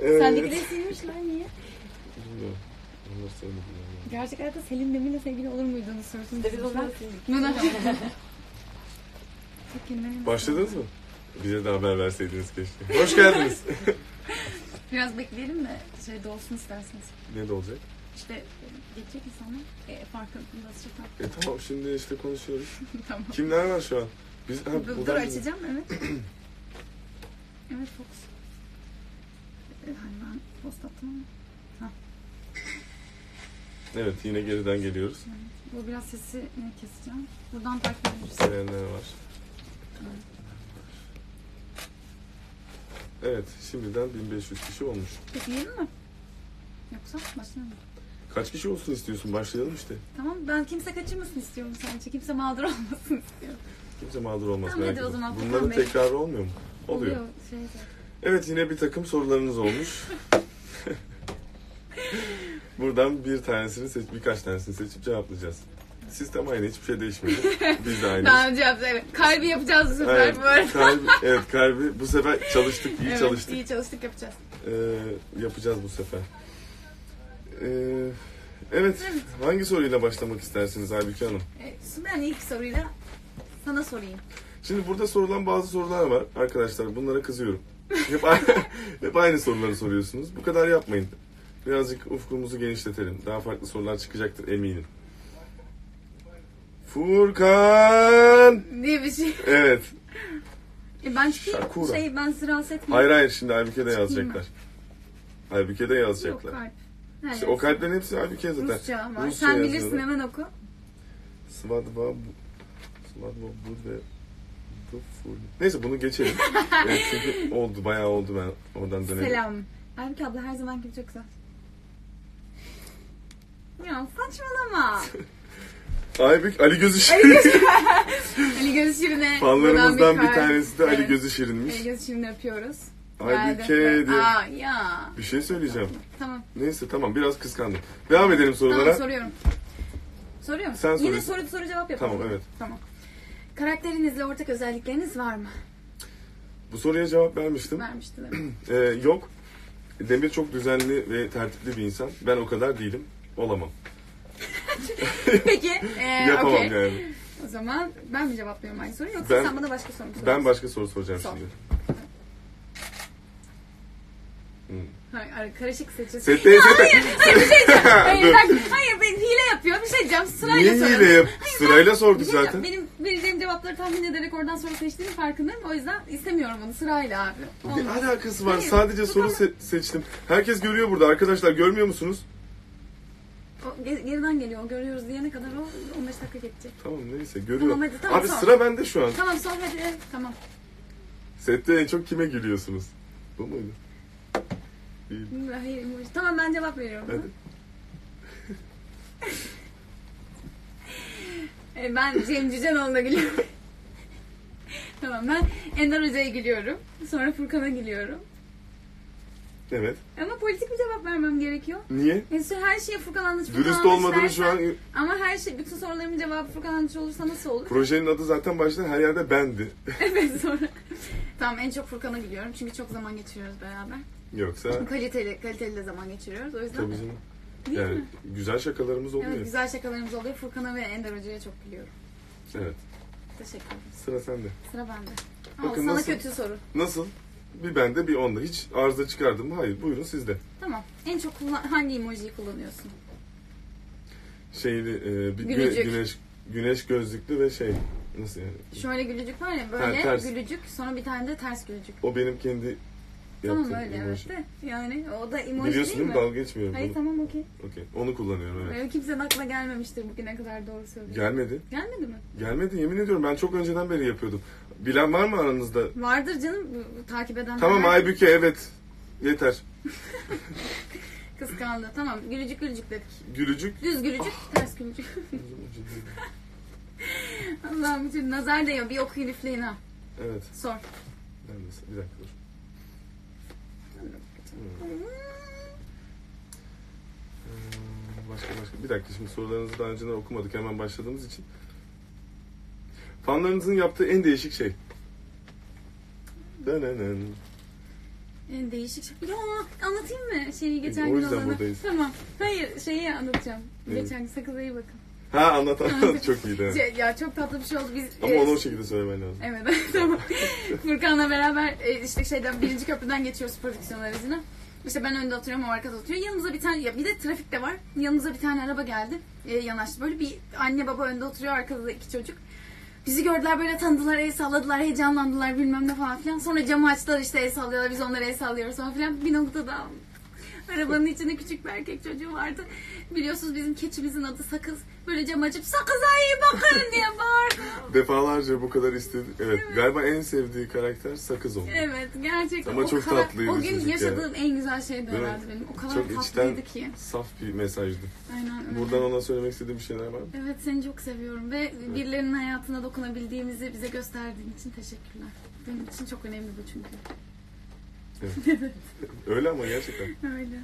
Sendekileri silmişler niye? Bilmiyorum. Onları sevmedim yani. Gerçek hayatta Selin Demir'le sevgili olur muydunuz sorusunu Biz onları sildik. Başladınız mı? Bize de haber verseydiniz keşke. Hoş geldiniz. Biraz bekleyelim de şey olsun isterseniz. Ne de olacak? İşte geçecek insanlar farkındasın. Tamam şimdi işte konuşuyoruz. Tamam. Kimler var şu an? Biz, Dur açacağım evet. Evet Fox. Hani ben post attım ama. Evet yine geriden geliyoruz. Evet. Bu biraz sesi keseceğim. Buradan takip edebiliriz. Sevenler var. Evet şimdiden 1500 kişi olmuş. Peki yiyelim mi? Yoksa başlayalım mı? Kaç kişi olsun istiyorsun? Başlayalım işte. Tamam ben kimse kaçırmasın istiyorum sence. Kimse mağdur olmasın istiyorum. Kimse mağdur olmaz. Tamam, hadi o zaman. Bunların tekrarı olmuyor mu? Oluyor. Evet yine bir takım sorularınız olmuş. Buradan birkaç tanesini seçip cevaplayacağız. Sistem aynı, hiçbir şey değişmedi. Biz de aynı. Daha önce yaptık. Evet. Kalbi yapacağız bu sefer evet, bu arada. kalbi. Bu sefer çalıştık, iyi evet, çalıştık. İyi çalıştık yapacağız. Yapacağız bu sefer. Evet, hangi soruyla başlamak istersiniz Aybüke Hanım? Ben ilk soruyla sana sorayım. Şimdi burada sorulan bazı sorular var arkadaşlar. Bunlara kızıyorum. Hep aynı soruları soruyorsunuz. Bu kadar yapmayın. Birazcık ufkumuzu genişletelim. Daha farklı sorular çıkacaktır eminim. Furkan! Diye bir şey. Evet. Ben çıkayım. Ben sizi rahatsız etmeyeyim. Hayır şimdi Aybüke'de yazacaklar. Aybüke'de yazacaklar. Yok kalp. İşte o kalplerin hepsi Aybüke zaten. Rusça var. Sen bilirsin yazıyorlar. hemen oku. Svadva Bud ve neyse bunu geçelim. Çünkü bayağı oldu ben oradan dönelim. Selam. Aybüke abla her zamanki çok güzel. Ya saçmalama. Aybük Ali Gözü Şirin. Ali Gözü Şirin'e. Fanlarımızdan bir tanesi de Ali Gözü Şirin'miş. Ali Gözü Şirin'i öpüyoruz. Aybüke diye. Ya. Bir şey söyleyeceğim. Tamam. Neyse tamam biraz kıskandım. Devam edelim sorulara. Tamam soruyorum. Soruyor musun? Sen Yine soruyorsun. soru cevap yapalım. Tamam evet. Tamam. Karakterinizle ortak özellikleriniz var mı? Bu soruya cevap vermiştim. Vermiştin evet. Yok. Demir çok düzenli ve tertipli bir insan. Ben o kadar değilim. Olamam. Peki. Yapamam okay. yani. O zaman ben mi cevaplıyorum aynı soruyu yoksa sen bana başka soru mu soruyorsun? Ben başka soru soracağım Sor. şimdi. Hayır, karışık seçiyorsun. Sete. Hayır bir şey diyeceğim. Hayır ben hile yapıyor. Bir şey diyeceğim. Sırayla Niye soralım. hile yap? Sırayla sordu Bir şey zaten. Benim vereceğim cevapları tahmin ederek oradan soru seçtiğinin farkındayım. O yüzden istemiyorum onu sırayla abi. Ne Olmaz. alakası var? Hayır, Sadece soru seçtim. Herkes görüyor burada. Arkadaşlar görmüyor musunuz? O geriden geliyor. O görüyoruz diyene kadar o 15 dakika geçecek. Tamam neyse görüyor. Tamam, hadi, tamam, Abi sor. sıra bende şu an. Tamam sor hadi. Evet, tamam. Sette en çok kime gülüyorsunuz? Bu muydu? Değil. Hayır, tamam ben cevap veriyorum. Hadi. Ben Cem Cücenoğlu'na gülüyorum. Tamam ben Ender Hoca'ya gülüyorum. Sonra Furkan'a gülüyorum. Evet. Ama politik bir cevap vermem gerekiyor. Niye? Her şeye Furkan anlatır. Dürüst olmadığını şu an... Ama her şey, bütün sorularımın cevabı Furkan anlatır olursa nasıl olur? Projenin adı zaten başta her yerde bendi. Evet sonra. Tamam en çok Furkan'a gülüyorum çünkü çok zaman geçiriyoruz beraber. Yoksa... Kaliteli de zaman geçiriyoruz o yüzden. Tabii canım. Değil Yani mi? güzel şakalarımız oluyor. Evet güzel şakalarımız oluyor. Furkan'a ve Ender Hoca'ya çok gülüyorum. Evet. Teşekkür ederim. Sıra sende. Sıra bende. Bakın Sana nasıl? kötü soru. Nasıl? Bir bende bir onda. Hiç arıza çıkardım mı? Hayır. Buyurun sizde. Tamam. En çok hangi emojiyi kullanıyorsun? Bir Gülücük. güneş gözlüklü ve nasıl yani? Şöyle gülücük var ya böyle ters. Gülücük sonra bir tane de ters gülücük. O benim kendi Tamam yaptığım öyle emoji. evet de. Yani o da emoji Biliyorsun değil mi? Dalga geçmiyorum. Hayır tamam okey. Okey. Onu kullanıyorum evet. Kimsenin aklına gelmemiştir bugüne kadar doğru söylüyorum. Gelmedi. Gelmedi mi? Gelmedi yemin ediyorum. Ben çok önceden beri yapıyordum. Bilen var mı aranızda? Vardır canım takip edenler. Tamam Aybüke evet. Yeter. Kıskandı. Tamam gülücük dedik. Gülücük. Düz gülücük, ters gülücük. Allah'ım bütün nazar değiyor. Bir okuyun üfleyin ha. Evet. Sor. Bir dakika dur. Başka. Bir dakika şimdi sorularınızı daha önceden okumadık. Hemen başladığımız için. Fanlarınızın yaptığı en değişik şey. Değişik şey. Ya anlatayım mı şeyi geçen O gün yüzden olanı? buradayız. Tamam. Hayır şeyi anlatacağım. Evet. Geçen gün sakıza iyi bakın. Ha anlat. Çok iyiydi. Evet. Ya çok tatlı bir şey oldu. Biz, Ama onu o şekilde söylemen lazım. Evet tamam. Furkan'la beraber işte şeyden 1. köprüden geçiyoruz prodüksiyon aracına. İşte ben önde oturuyorum, o arkada oturuyor. Yanımıza bir tane, ya bir de trafik de var. Yanımıza bir tane araba geldi. Yanaştı. Böyle bir anne baba önde oturuyor, arkada da 2 çocuk. Bizi gördüler, böyle tanıdılar, el salladılar, heyecanlandılar bilmem ne falan filan. Sonra camı açtılar, işte el sallıyorlar, biz onlara el sallıyoruz falan filan. Bir noktada arabanın içinde küçük bir erkek çocuğu vardı. Biliyorsunuz bizim keçimizin adı Sakız. Böyle cam açıp "Sakız'a iyi bakın" diye bağırdı. Defalarca bu kadar istedi. Evet, galiba en sevdiği karakter Sakız oldu. Evet, gerçekten. Ama çok tatlıydı o gün çocuk yaşadığım en güzel şeydi Değil mi? herhalde benim. O kadar Çok tatlıydı içten ki. saf bir mesajdı. Aynen öyle. Buradan ona söylemek istediğim bir şeyler var mı? Evet, seni çok seviyorum ve birilerinin hayatına dokunabildiğimizi bize gösterdiğin için teşekkürler. Benim için çok önemli bu çünkü. Evet. Öyle ama gerçekten. Öyle.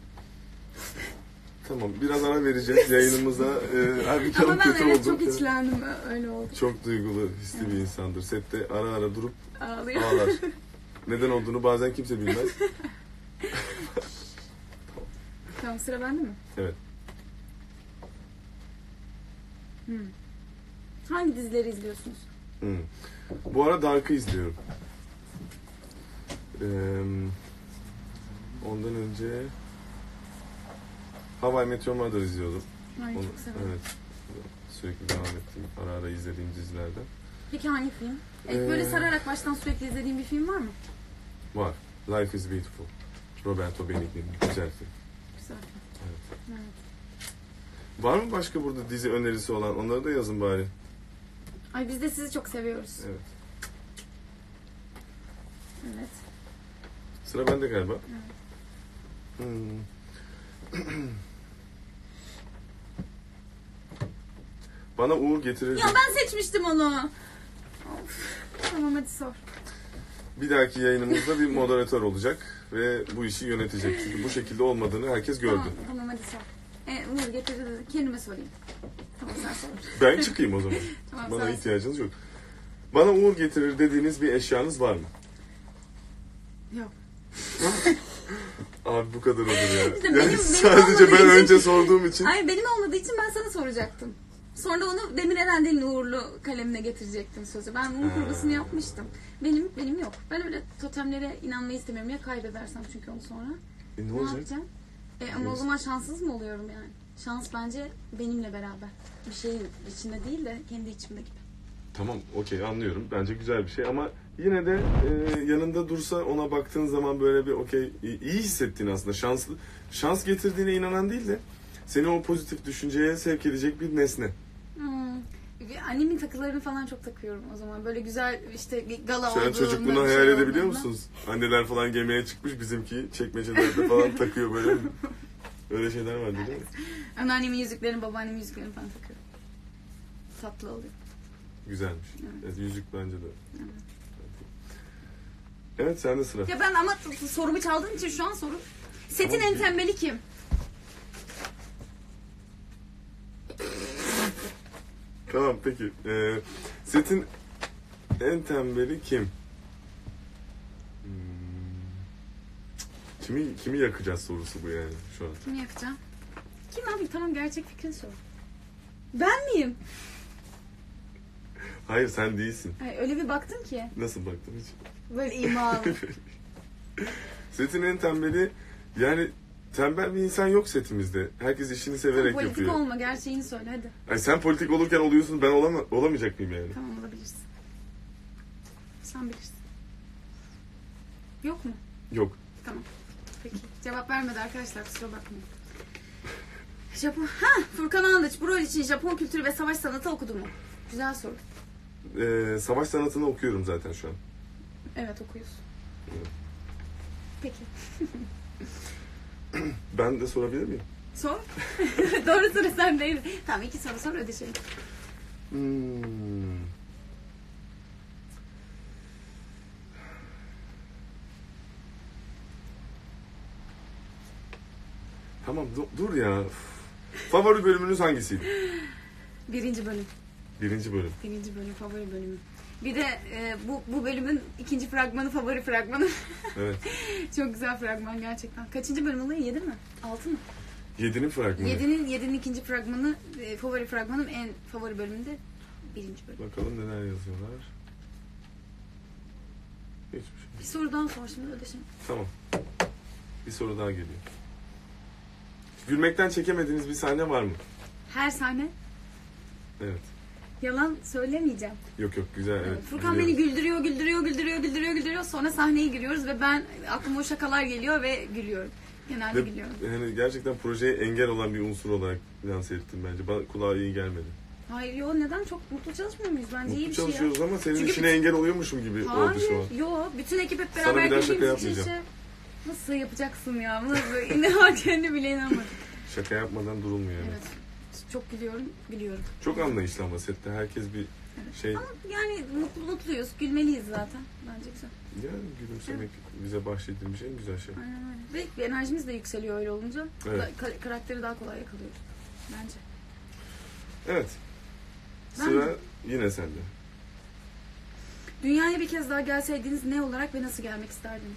Tamam, biraz ara vereceğiz yayınımıza. Halbuki Ama hanım ben kötü evet oldu. çok içlendim, öyle oldu. Çok duygulu, hisli bir insandır. Sette ara ara durup Ağlıyor. ağlar. Neden olduğunu bazen kimse bilmez. Tamam, sıra bende mi? Evet. Hangi dizileri izliyorsunuz? Bu ara Dark'ı izliyorum. Ondan önce How I Met Your Mother izliyordum. Ay, Onu, çok severim. evet. Sürekli devam ettiğim, ara ara izlediğim dizilerden. Peki hangi film? Böyle sararak baştan sürekli izlediğin bir film var mı? Var. Life is Beautiful. Roberto Benigni'nin güzel film. Güzel film. Evet. Evet. Var mı başka burada dizi önerisi olan? Onları da yazın bari. Ay, biz de sizi çok seviyoruz. Evet. Evet. Sıra bende galiba. Evet. Bana Uğur getirir. Ya ben seçmiştim onu. Of. Tamam, hadi sor. Bir dahaki yayınımızda bir moderatör olacak ve bu işi yönetecek. Çünkü bu şekilde olmadığını herkes gördü. Tamam hadi sor. Uğur getirdi dedi. Kendime sorayım. Tamam, sen sor. Ben çıkayım o zaman. Tamam, Bana sen ihtiyacınız yok. Bana Uğur getirir dediğiniz bir eşyanız var mı? Yok. Abi bu kadar olur ya. İşte Yani benim sadece ben olmadığı önce için- sorduğum için. Ay, benim olmadığı için ben sana soracaktım. Sonra onu Demir Erendel'in uğurlu kalemine getirecektim sözü. Ben bunun kurgusunu yapmıştım. Benim yok. Ben öyle totemlere inanmayı istemiyorum. Ya kaybedersem çünkü onu sonra. Ne Ne olacak? yapacağım? Ama o zaman şanssız mı oluyorum yani? Şans bence benimle beraber. Bir şeyin içinde değil de kendi içimde gibi. Tamam, okey, anlıyorum. Bence güzel bir şey ama yine de yanında dursa, ona baktığın zaman böyle bir okey, iyi hissettiğin, aslında şans getirdiğine inanan değil de seni o pozitif düşünceye sevk edecek bir nesne. Annemin takılarını falan çok takıyorum o zaman. Böyle güzel işte gala Şu an olduğunda. çocukluğunu bir şey hayal edebiliyor olduğunda. musunuz? Anneler falan gemiye çıkmış, bizimki çekmecelerde falan takıyor böyle. Öyle şeyler vardı değil mi? Anneannemin yüzüklerini, babaannemin yüzüklerini falan takıyorum. Tatlı oluyor. Güzelmiş. Evet. Evet, yüzük bence de. Evet. Evet, sende sıra. Ya ben ama sorumu çaldığın için şu an soru. Setin Tamam. en tembeli kim? Tamam, peki. Setin en tembeli kim? Kimi yakacağız sorusu bu yani şu an. Kimi yakacağım? Kim abi? Tamam, gerçek fikrini sor. Ben miyim? Hayır, sen değilsin. Ay, öyle bir baktın ki. Nasıl baktın hiç? Böyle imalı. Setin en tembeli, yani tembel bir insan yok setimizde. Herkes işini severek Politik yapıyor. olma, gerçeğini söyle hadi. Ay, sen politik olurken oluyorsun, ben olamayacak mıyım yani? Tamam, olabilirsin. Sen bilirsin. Yok mu? Yok. Tamam. Peki. Cevap vermedi arkadaşlar, kusura bakmayın. Furkan Andıç bu rol için Japon kültürü ve savaş sanatı okudu mu? Güzel soru. Savaş sanatını okuyorum zaten şu an. Evet, okuyorsun. Evet. Peki. Ben de sorabilir miyim? Sor. Doğru soru sendeydi. Tamam, 2 soru sor, ödeşelim. Tamam, dur ya. Favori bölümünüz hangisiydi? 1. bölüm. Birinci bölüm. 1. bölüm favori bölümüm. Bir de bu bölümün ikinci fragmanı favori fragmanı. Evet. Çok güzel fragman gerçekten. Kaçıncı bölüm oluyor? 7 mi? 6 mı? 7'nin fragmanı. 7'nin ikinci fragmanı, favori fragmanım, en favori bölümünde 1. bölüm. Bakalım neler yazıyorlar. Hiçbir şey. Bir soru daha sor şimdi ödeşim. Tamam. Bir soru daha geliyor. Gülmekten çekemediğiniz bir sahne var mı? Her sahne. Evet. Yalan söylemeyeceğim. Yok güzel, evet. Furkan beni güldürüyor. Sonra sahneye giriyoruz ve ben aklıma o şakalar geliyor ve gülüyorum. Genelde gülüyorum. Yani gerçekten projeye engel olan bir unsur olarak lanse ettim bence. Bana kulağa iyi gelmedi. Hayır neden? Çok mutlu çalışmıyor muyuz? Bence iyi bir şey ya. Çalışıyoruz ama senin Çünkü işine engel oluyormuşum gibi oldu şu an. Hayır, bütün ekip hep Sana beraber bir daha şaka girdiğimiz için yapmayacağım. Nasıl yapacaksın ya? Nasıl? İnan kendi bile inanmadım. Şaka yapmadan durulmuyor. Evet. Çok biliyorum. Çok anlayışlı ama sette herkes bir şey... Ama yani mutluyuz, gülmeliyiz zaten. Bence güzel. Yani gülümsemek bize bahşedilmiş en güzel şey. Aynen öyle. Ve enerjimiz de yükseliyor öyle olunca. Evet. Karakteri daha kolay yakalıyoruz. Bence. Evet. Sıra yine sende. Dünyaya bir kez daha gelseydiniz ne olarak ve nasıl gelmek isterdiniz?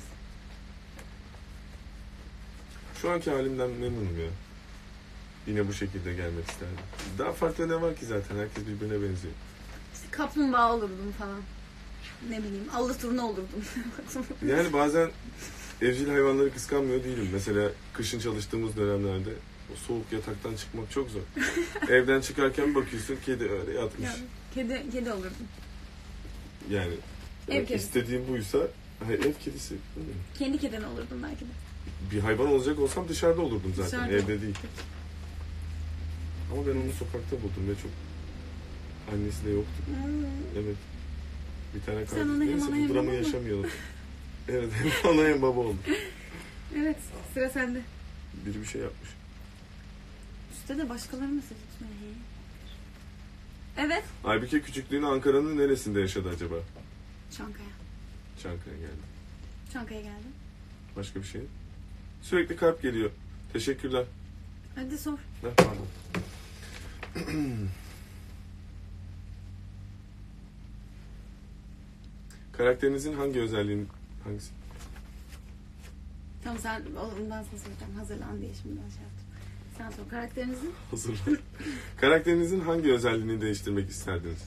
Şu anki halimden memnunum ya. Yine bu şekilde gelmek isterdim. Daha farklı ne var ki zaten? Herkes birbirine benziyor. İşte kaplumbağa olurdum falan. Ne bileyim, allıturna olurdum. Yani bazen evcil hayvanları kıskanmıyor değilim. Mesela kışın çalıştığımız dönemlerde o soğuk yataktan çıkmak çok zor. Evden çıkarken bakıyorsun kedi öyle yatmış. Yani, kedi olurdum. Yani Ev kedisi. istediğim buysa ev kedisi. Kendi kedin olurdum belki de. Bir hayvan olacak olsam dışarıda olurdum zaten. Dışarıda. Evde değil. Ama ben onu sokakta buldum ve çok annesi de yoktu. Evet. Bir tane Sen ona kardeş. hem Neyse ana bu hem dramı baba yaşamayalım. Evet hem ana hem baba oldu. Evet, sıra sende. Biri bir şey yapmış. Üstte de başkaları mesaj atıyor. Evet. Aybüke küçüklüğünü Ankara'nın neresinde yaşadı acaba? Çankaya. Çankaya geldi. Çankaya geldim. Başka bir şey? Sürekli kalp geliyor. Teşekkürler. Hadi sor. Pardon. Karakterinizin hangi özelliğin hangisi? Tamam sen ondan sonra soracağım. Hazırlan diye şimdi ben şey yaptım. Sen sor. Karakterinizin? Hazırlan. Karakterinizin hangi özelliğini değiştirmek isterdiniz?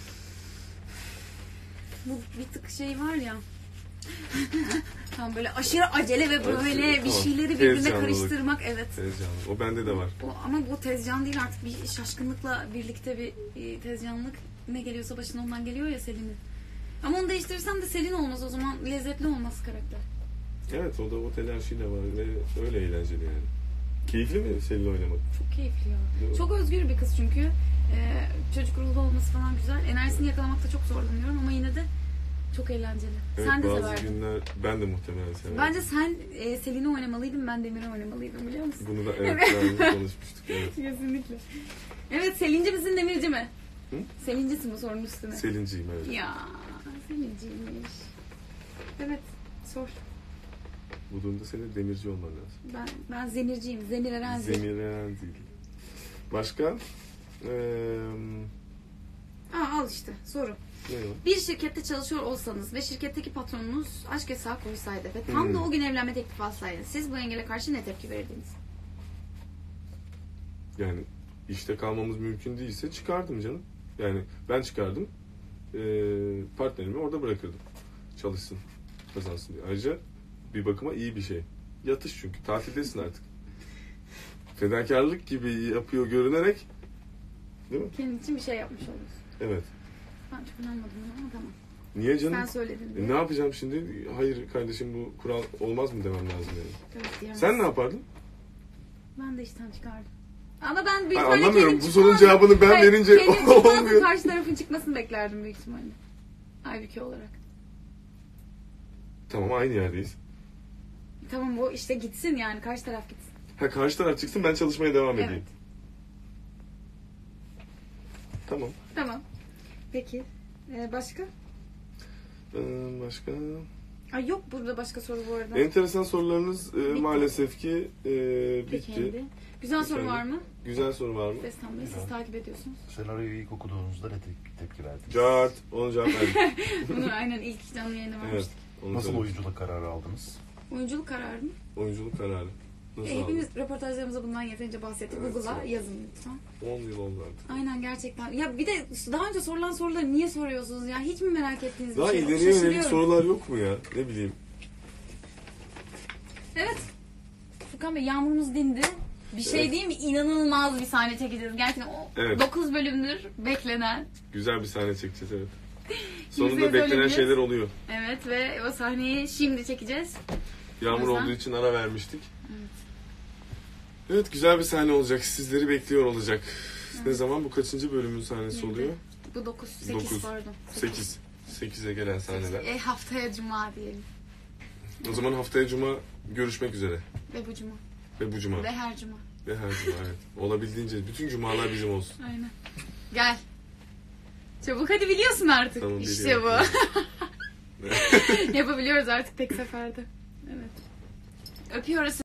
Bu bir tık şey var ya. Tam böyle aşırı acele ve böyle bir şeyleri birbirine karıştırmak. Evet. Tezcanlık. O bende de var. Ama bu tezcan değil artık, bir şaşkınlıkla birlikte bir tezcanlık, ne geliyorsa başına ondan geliyor ya Selin'in. Ama onu değiştirirsem de Selin olmaz, o zaman lezzetli olmaz karakter. Evet o da o telaşıyla var ve öyle eğlenceli yani. Keyifli mi Selin oynamak? Çok keyifli ya. Çok özgür bir kız çünkü. Çocuk ruhlu olması falan güzel. Enerjisini yakalamakta çok zorlanıyorum ama yine de çok eğlenceli. Evet, sen de bazı severdin. günler ben de muhtemelen severdim. Bence sen Selin'i oynamalıydım, ben Demir'i oynamalıydım, biliyor musun? Bunu da daha önce konuşmuştuk. Evet. Kesinlikle. Evet, Selinci misin Demirci mi? Hı? Selincisin bu sorunun üstüne. Selinciyim evet. Ya Selinciymiş. Evet, sor. Bu durumda senin demirci olman lazım. Ben Zemirciyim. Zemir Erenzi. Zemir Erenzi değil. Başka? Al işte soru. Bir şirkette çalışıyor olsanız ve şirketteki patronunuz aşk yasağı koysaydı ve tam da o gün evlenme teklifi alsaydı, siz bu engele karşı ne tepki verirdiniz? Yani işte kalmamız mümkün değilse çıkardım canım. Yani ben çıkardım. Partnerimi orada bırakırdım. Çalışsın. Kazansın diye. Ayrıca bir bakıma iyi bir şey. Yatış çünkü. Tatildesin artık. Fedakarlık gibi yapıyor görünerek. Değil mi? Kendin için bir şey yapmış olursun. Evet. Ben çok inanmadım ama tamam. Niye canım? Sen söyledin diye. Ne yapacağım şimdi? Hayır kardeşim bu kural olmaz mı demem lazım yani. Evet, sen ne yapardın? Ben de işten çıkardım. Ama ben büyük ihtimalle anlamıyorum. Bu sorunun cevabını ben verince olmuyor. Karşı tarafın çıkmasını beklerdim büyük ihtimalle. Aybüke olarak. Tamam aynı yerdeyiz. Tamam o işte gitsin yani, karşı taraf gitsin. Karşı taraf çıksın, ben çalışmaya devam edeyim. Evet. Tamam. Tamam. Peki. Başka? Başka? Ay yok burada başka soru bu arada. Enteresan sorularınız maalesef ki bitti. Peki. Güzel soru Efendim? var mı? Güzel soru var mı? Destan Bey siz takip ediyorsunuz. Senaryoyu ilk okuduğunuzda ne tepki verdiniz? Cart. Ona cevap verdim. Bunu aynen ilk canlı yayında Evet. vermiştik. Onu Nasıl söyledim. oyunculuk kararı aldınız? Oyunculuk kararı mı? Oyunculuk kararı. Nasıl Hepimiz röportajlarımızda bundan yeterince bahsettik. Evet, Google'a evet. yazın lütfen. 10 yıl oldu artık. Aynen gerçekten. Ya bir de daha önce sorulan soruları niye soruyorsunuz ya? Hiç mi merak ettiğiniz bir Daha şey yok? ileriye yönelik Şaşırıyorum. sorular yok mu ya? Ne bileyim. Evet. Furkan Bey yağmurumuz dindi. Bir şey Evet. değil mi? İnanılmaz bir sahne çekeceğiz. Gerçekten o Evet. 9 bölümdür beklenen. Güzel bir sahne çekeceğiz evet. Kimseye Sonunda beklenen söylemeyeceğiz. şeyler oluyor. Evet ve o sahneyi şimdi çekeceğiz. Yağmur O yüzden- olduğu için ara vermiştik. Evet güzel bir sahne olacak. Sizleri bekliyor olacak. Ne zaman? Bu kaçıncı bölümün sahnesi Yedi. oluyor? Bu 9, 8 Dokuz. pardon. 8. 8'e gelen sahneler. Haftaya cuma diyelim. O zaman haftaya cuma görüşmek üzere. Ve bu cuma. Ve bu cuma. Ve her cuma. Ve her cuma evet. Olabildiğince bütün cumalar bizim olsun. Aynen. Gel. Çabuk hadi biliyorsun artık. Tamam, işte biliyorum. bu. Yapabiliyoruz artık tek seferde. Evet. Öpüyoruz.